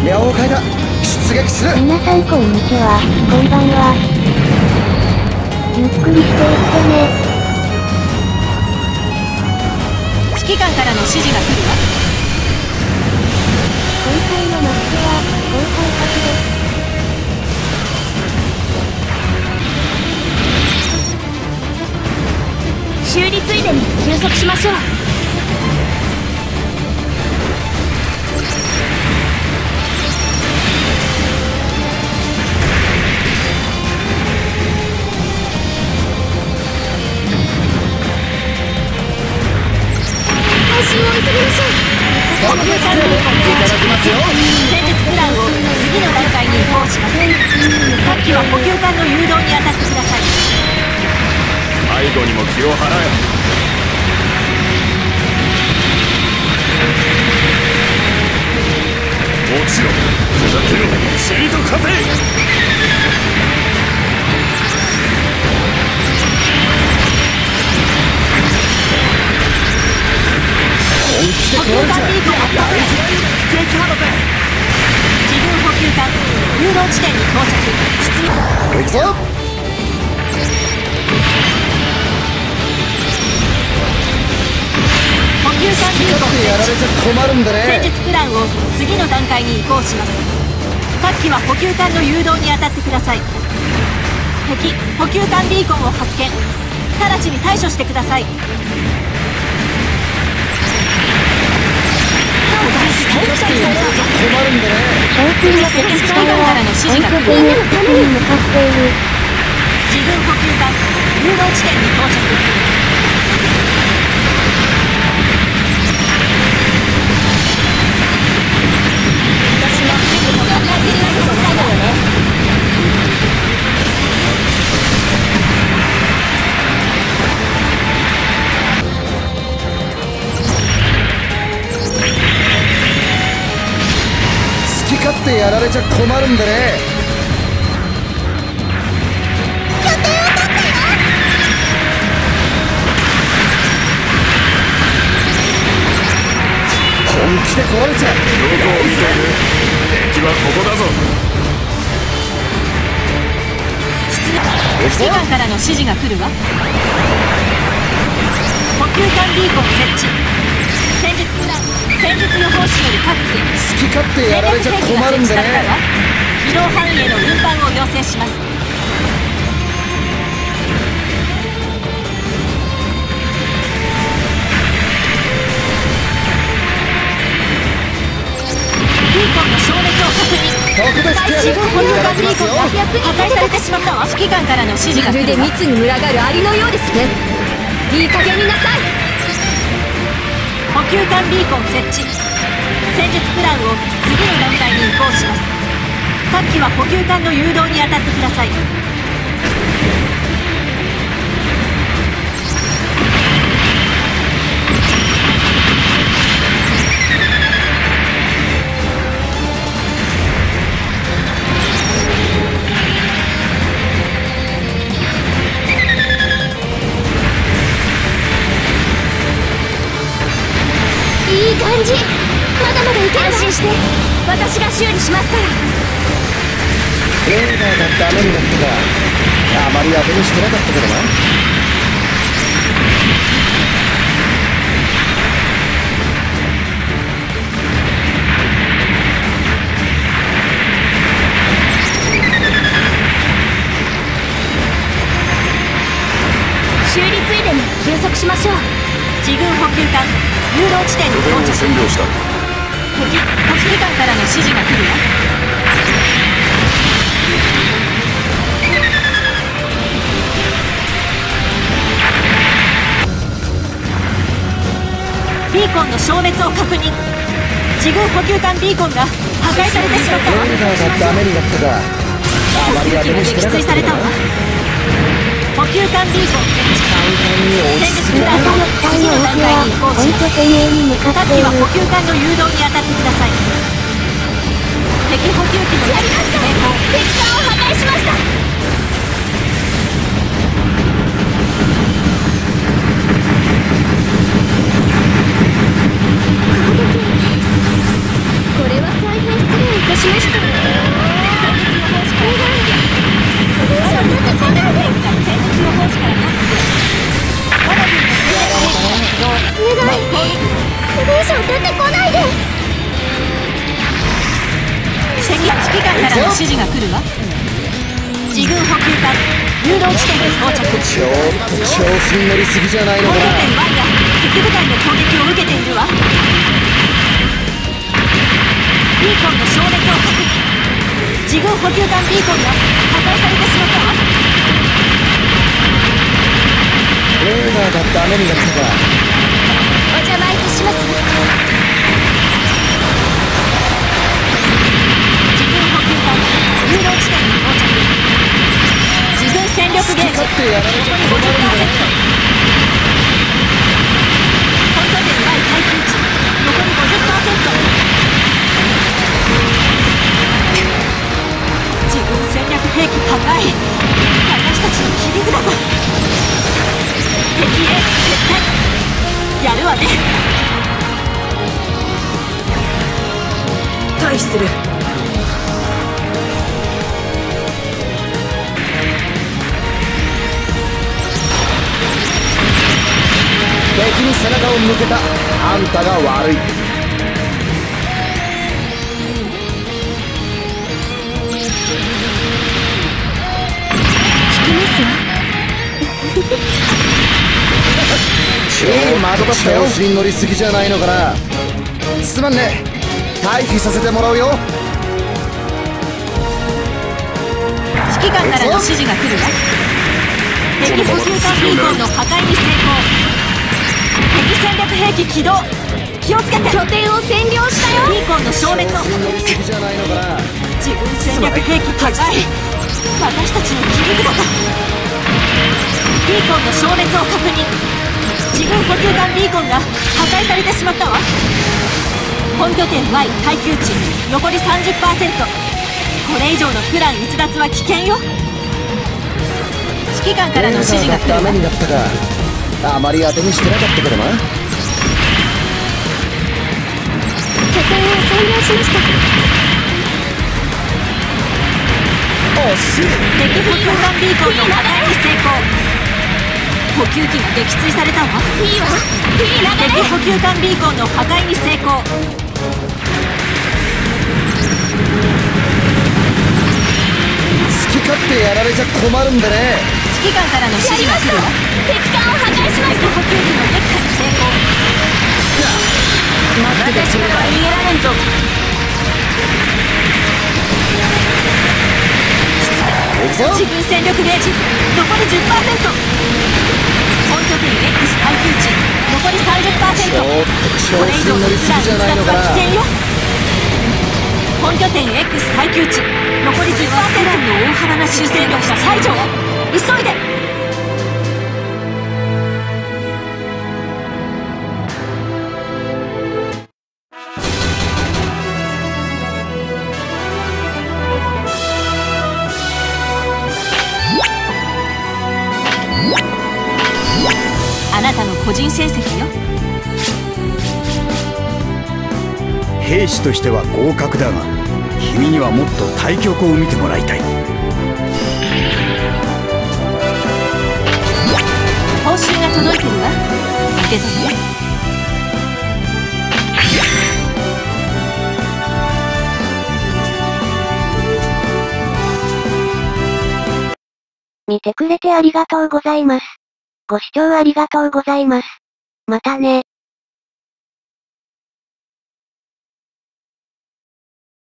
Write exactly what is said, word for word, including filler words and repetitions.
了解だ。出撃する。 皆さんこんにちは、こんばんは。ゆっくりしていってね。 指揮官からの指示が来るわ。 今回のマッチは高配達です。 修理ついでに休息しましょう。配信を急ぎましょう。 特別警護いただきますよ。 戦術プランを次の段階に移行します。各機は補給艦の誘導に当たってください。 背後にも気を払え。もちろん砕けろ塵と風。 本気で補給壊れちゃう。 艦ビーコンを発射。 撃破だぜ。 自分補給艦誘導地点に到着。出撃。 行くぞ。 補給艦ビーコンってやられちゃ困るんだ戦ね。 術プランを次の段階に移行します。各機は補給艦の誘導に当たってください。敵補給艦ビーコンを発見。直ちに対処してください。 困るんだね。 賞金が敵機体は本拠点の敵に向かっている。 自分補給艦誘導地点に到着。私もこの最後の最後よね。 好き勝手やられちゃ困るんだね。本気で来られちゃう。 どこを見ている。敵はここだぞ。 指揮官からの指示が来るわ。補給艦ビーコン設置。戦術プラン戦術予報士より各機へ好き勝手やられちゃ困るんだね。 移動範囲への運搬を要請します。ビーコンの消滅を確認。 特別自警護分補給いただきますよ。 艦ビーコンが破壊されてしまったわ。指揮官からの指示が来るわ。 密に群がるアリのようですね。いい加減になさい。 補給艦ビーコン設置。戦術プランを次の段階に移行します。各機は補給艦の誘導に当たってください。 いい感じ。まだまだいける。安心して私が修理しますから。 レーダーがダメになったか。あまり当てにしてなかったけどな。 修理ついでに休息しましょう。 自軍補給艦誘導地点に到着。 占領した。 敵補給艦からの指示が来るわ。ビーコンの消滅を確認。自軍補給艦ビーコンが破壊されてしまったわ。 レーダーがダメになったか。あまり当てにしてなかったけどな。 補給艦ビーコン設置。戦術プランを次の段階に移行します。 本拠点へに向かっている。 各機は補給艦の誘導に当たってください。敵補給機のやりました。成功。 敵艦を破壊しました。これは大変失礼いたししました。これ以上出てこないで。 指揮官からの指示が来るわ。自軍補給艦誘導地点に到着。 ちょっと調子に乗りすぎじゃないのかな。 本拠点ワイが敵部隊の攻撃を受けているわ。ビーコンの消滅を確認。自軍補給艦ビーコンが破壊されてしまったわ。 レーダーがダメになったか。 お邪魔いたします。 自軍補給艦誘導地点に到着。自軍戦力ゲージ勝ってやられちゃ困るんだよ。 本拠点ワイ耐久値残り ごじゅっパーセント。 自軍戦略兵器破壊。私たちの切り札だ。敵エース撤退。やるわね。退避する。 敵に背中を向けたあんたが悪い。 聞きますわ。 超まどかったよ。調子に乗りすぎじゃないのかな。すまんね。退避させてもらうよ。 指揮官からの指示が来るわ。敵補給艦ビーコンの破壊に成功。敵戦略兵器起動。気をつけて。 拠点を占領したよ。 ビーコンの消滅を。 調子に乗りすぎじゃないのかな。 自軍戦略兵器破壊。私たちの切り札だ。ビーコンの消滅を確認。自軍補給艦ビーコンが破壊されてしまったわ。本拠点 ワイ 耐久値残り さんじゅっパーセント。 これ以上のプラン逸脱は危険よ。指揮官からの指示が来るわ。 ダメになったか。あまり当てにしてなかったけどな。 拠点を占領しました。 惜しい。 敵補給艦ビーコンの破壊に成功。補給機が撃墜されたわ。 いいわ。いい流れ。 敵補給艦ビーコンの破壊に成功。 好き勝手やられちゃ困るんでね。 指揮官からの指示が来るわ。 敵艦を破壊しまし敵補給機の撃破に成功。待っててくれば逃げられんぞ。 行くぞ。 自軍戦力ゲージ残り じゅっパーセント。 本拠点 X 耐久値残り さんじゅっパーセント。 ちょっと調子に乗りすぎじゃないのかな。 危険よ。本拠点 X 耐久値残り じゅっパーセント の大幅な修正力が解除。急いで。あなたの個人成績よ。 兵士としては合格だが、君にはもっと対局を見てもらいたい。 報酬が届いてるわ。受け取って。 見てくれてありがとうございます。ご視聴ありがとうございます。またね。